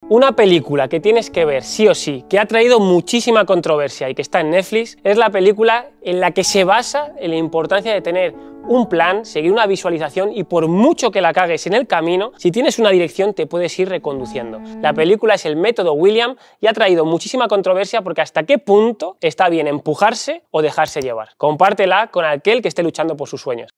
Una película que tienes que ver sí o sí, que ha traído muchísima controversia y que está en Netflix, es la película en la que se basa en la importancia de tener un plan, seguir una visualización y por mucho que la cagues en el camino, si tienes una dirección te puedes ir reconduciendo. La película es El método William y ha traído muchísima controversia porque hasta qué punto está bien empujarse o dejarse llevar. Compártela con aquel que esté luchando por sus sueños.